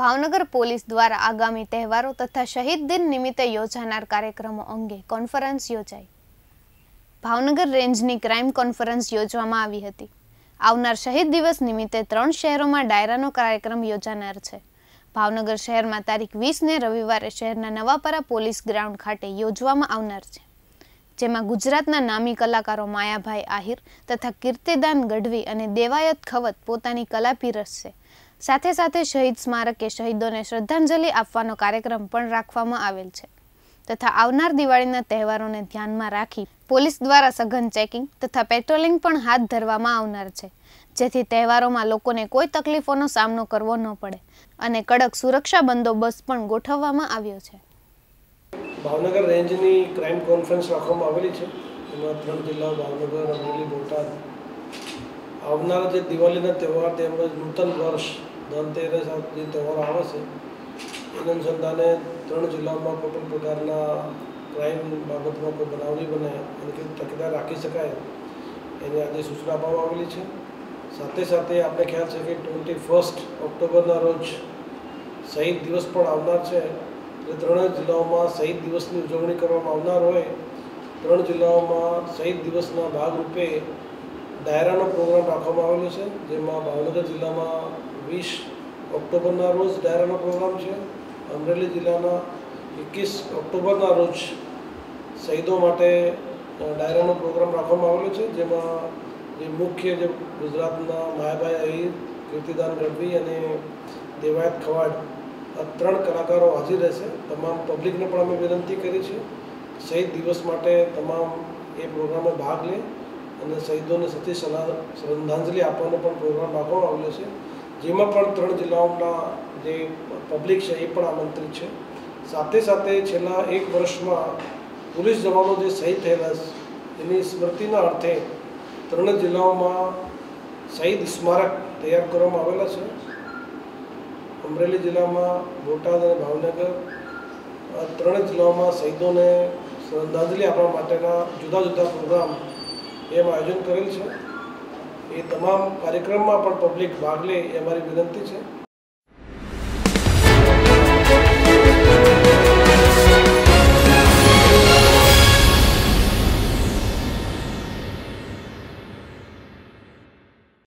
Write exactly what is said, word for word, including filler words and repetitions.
Bhavnagar police દ્વારા આગામી તહેવારો તથા શહીદ દિન નિમિત્તે યોજાનાર કાર્યક્રમો અંગે કોન્ફરન્સ યોજાઈ। ભાવનગર રેન્જની ક્રાઇમ કોન્ફરન્સ યોજવામાં આવી હતી। આવનાર શહીદ દિવસ નિમિત્તે ત્રણ શહેરોમાં ડાયરાનો કાર્યક્રમ યોજાનાર છે। ભાવનગર શહેરમાં તારીખ વીસ ને રવિવારે શહેરના નવાપરા પોલીસ ગ્રાઉન્ડ ખાતે યોજવામાં આવનાર છે, જેમાં ગુજરાતના નામી કલાકારો માયાભાઈ આહિર તથા કીર્તિદાન ગઢવી અને દેવાયત ખવત પોતાની કલા પીરસશે। સાથે સાથે શહીદ સ્મારકે શહીદોને શ્રદ્ધાંજલિ આપવાનો કાર્યક્રમ પણ રાખવામાં આવેલ છે તથા આવનાર દિવાળીના તહેવારોને ધ્યાનમાં રાખી પોલીસ દ્વારા સઘન ચેકિંગ તથા પેટ્રોલિંગ પણ હાથ ધરવામાં આવનાર છે, જેથી તહેવારોમાં લોકોને કોઈ તકલીફોનો સામનો કરવો ન પડે અને કડક સુરક્ષા બંદોબસ્ત પણ ગોઠવવામાં આવ્યો છે। ભાવનગર રેન્જની ક્રાઇમ કોન્ફરન્સ રાખવામાં આવેલી છે, એમાં ત્રણ જિલ્લાઓ ભાવનગર, અમરેલી, બોટાદ આવનારા જે દિવાળીના તહેવાર તેમજ નૂતન વર્ષ ધનતેરસ જે તહેવારો આવે છે એના અનુસંધાને ત્રણ જિલ્લાઓમાં કોઈ પણ પ્રકારના ક્રાઇમ બાબતમાં કોઈ બનાવ નહીં બને અને કેવી તકેદાર રાખી શકાય એની આજે સૂચના આપવામાં આવેલી છે। સાથે સાથે આપણે ખ્યાલ છે કે ટ્વેન્ટી ફર્સ્ટ ઓક્ટોબરના રોજ શહીદ દિવસ પણ આવનાર છે, એટલે ત્રણેય જિલ્લાઓમાં શહીદ દિવસની ઉજવણી કરવામાં આવનાર હોય ત્રણ જિલ્લાઓમાં શહીદ દિવસના ભાગરૂપે ડાયરાનો પ્રોગ્રામ રાખવામાં આવેલો છે, જેમાં ભાવનગર જિલ્લામાં વીસ ઓક્ટોબરના રોજ ડાયરાનો પ્રોગ્રામ છે, અમરેલી જિલ્લાના એકવીસ ઓક્ટોબરના રોજ શહીદો માટે ડાયરાનો પ્રોગ્રામ રાખવામાં આવેલો છે, જેમાં જે મુખ્ય જે ગુજરાતના માયાભાઈ આહિર, કીર્તિદાન ગઢવી અને દેવાયત ખવાડ આ ત્રણ કલાકારો હાજર રહેશે। તમામ પબ્લિકને પણ અમે વિનંતી કરી છે શહીદ દિવસ માટે તમામ એ પ્રોગ્રામમાં ભાગ લે અને શહીદોને સતી શ્રદ્ધાંજલિ આપવાનો પણ પ્રોગ્રામ રાખવામાં આવેલો છે, જેમાં પણ ત્રણ જિલ્લાઓના જે પબ્લિક છે એ પણ આમંત્રિત છે। સાથે સાથે છેલ્લા એક વર્ષમાં પોલીસ જવાનો જે શહીદ થયેલા એની સ્મૃતિના અર્થે ત્રણ જિલ્લાઓમાં શહીદ સ્મારક તૈયાર કરવામાં આવેલા છે। અમરેલી જિલ્લામાં, બોટાદ અને ભાવનગર આ ત્રણ જિલ્લાઓમાં શહીદોને શ્રદ્ધાંજલિ આપવા માટેના જુદા જુદા પ્રોગ્રામ એમાં આયોજન કરેલ છે। એ તમામ કાર્યક્રમમાં પણ પબ્લિક ભાગ લે એ અમારી વિનંતી છે।